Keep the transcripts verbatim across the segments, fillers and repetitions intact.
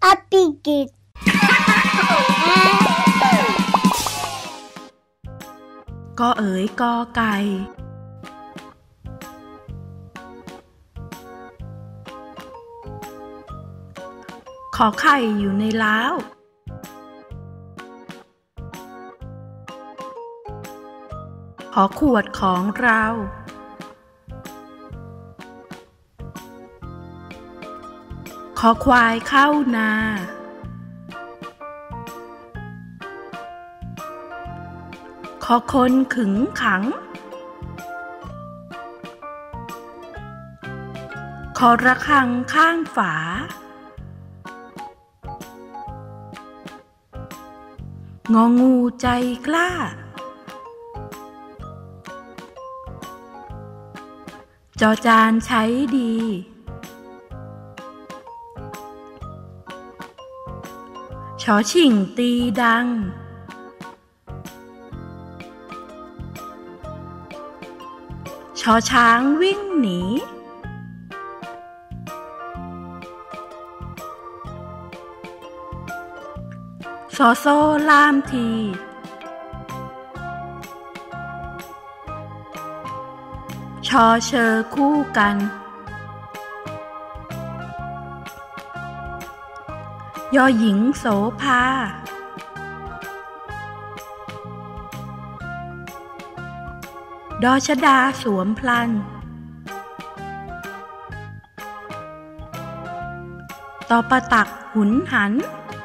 Happy Kids กอเอ๋ยกอไก่ขอไข่อยู่ในล้าวขอขวดของเราขอควายเข้านาขอคนขึงขังขอระฆังข้างฝางองูใจกล้าจอจานใช้ดีชอชิ่งตีดังชอช้างวิ่งหนีชอโซ่ล่ามทีชอเชอคู่กันยอหญิงโสภาดอชดาสวมพลันตอประตักหุนหัน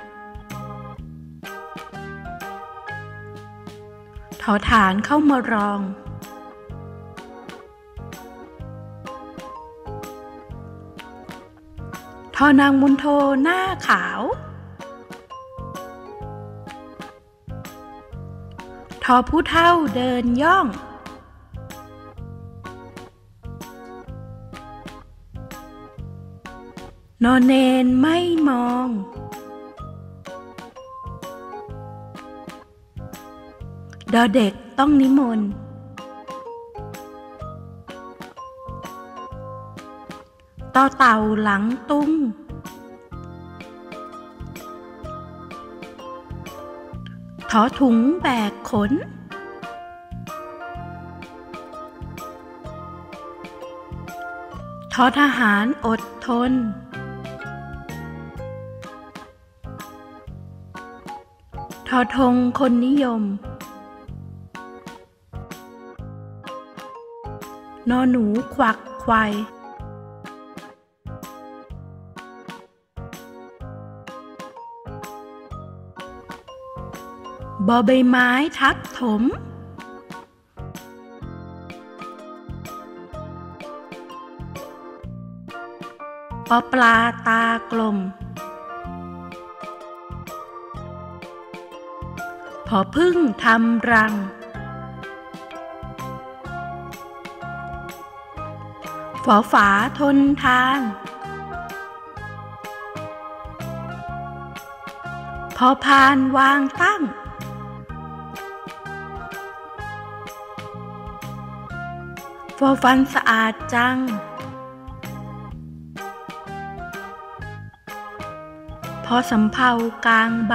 ทอฐานเข้ามารองทอนางมุนโทหน้าขาวทอผู้เฒ่าเดินย่องนอนเนนไม่มองดอเด็กต้องนิมนต์ต่อเต่าหลังตุ้งถอถุงแบกขนทอทหารอดทนทอธงคนนิยมนอหนูควักไขว่บอใบไม้ทับถมปอปลาตากลมพอพึ่งทำรังฝอฝาทนทานพอพานวางตั้งฟอฟันสะอาดจังพอสำเภากลางใบ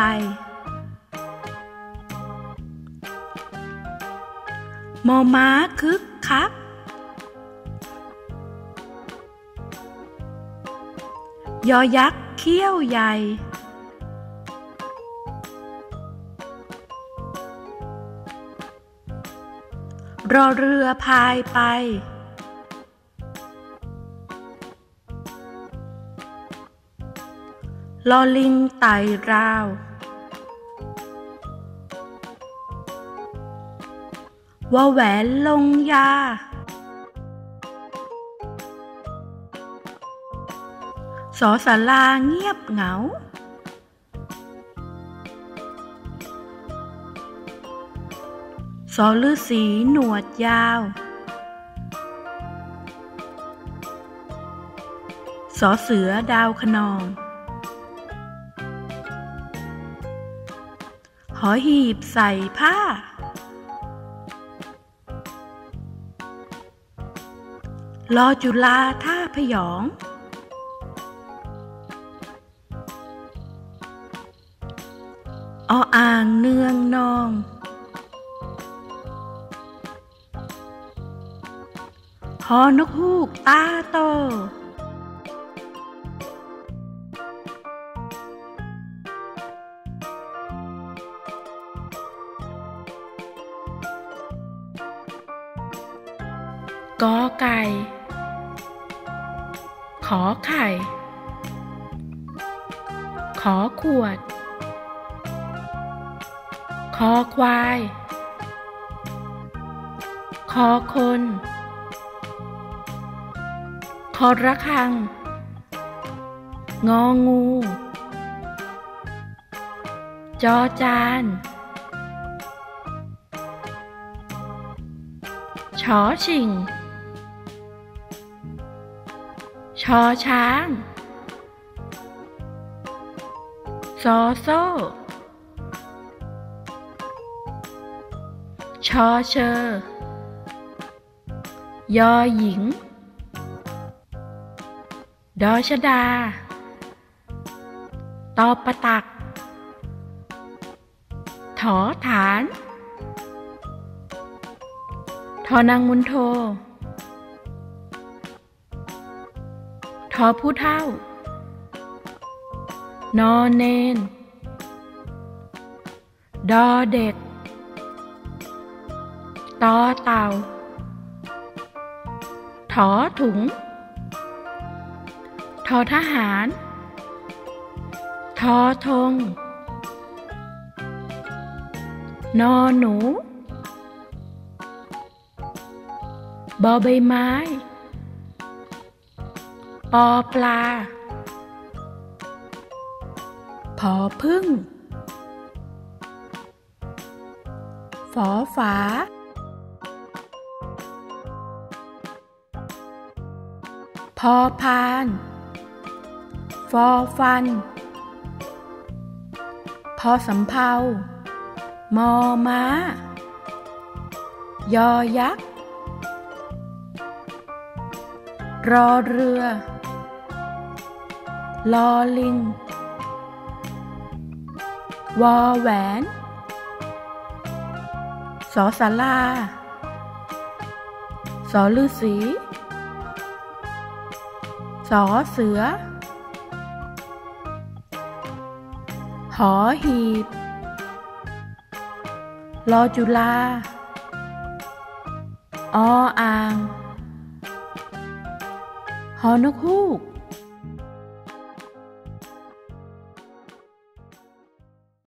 มอม้าคึกคักยอยักษ์เขี้ยวใหญ่รอเรือพายไปลอลิงไต่ราววอแหวนลงยาสอศาลาเงียบเหงาสอฤาษีหนวดยาวสอเสือดาวคะนองหอหีบใส่ผ้าลอจุฬาท่าพยองออ่างเนืองนองฮอนกฮูกตาโตกอไก่ขอไข่ขอขวดคอควายคอคนคอระฆังงองูจอจานชอชิงชอช้างซอโซ่ชอเชอยอหญิงดอชดาตอประตักถอฐานทอนางมุนโททอผู้เฒ่านอเนนดอเด็กตอเต่าถอถุงทอทหารทอธงนอหนูบอใบไม้ปอปลาผอพึ่งฝอฝาพอพานฟอฟันพอสำเภามอม้ายอยักษ์รอเรือลอลิงวอแหวนสอศาลาสอฤาษีสอเสือหอหีบลอจุฬาออ่างฮอนกฮูก